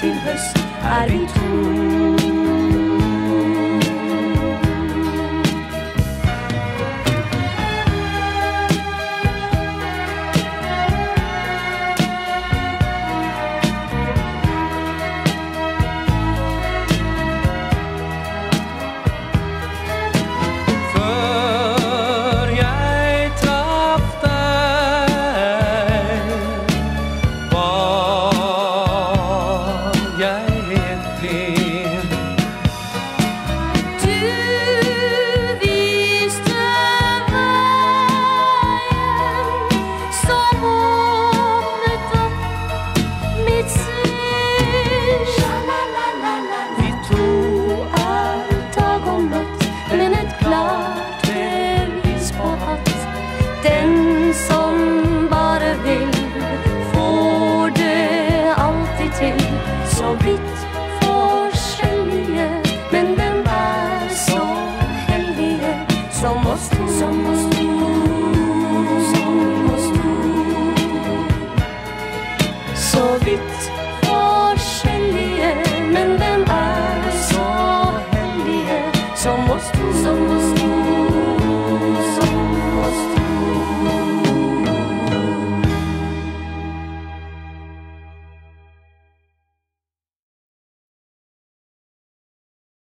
til høst vi to. Den som bare vil får det alltid til. Så vidt forskjellige, men hvem så heldige som oss to, som oss to, som oss to. Så vidt forskjellige, men hvem så heldige som oss to, som oss to.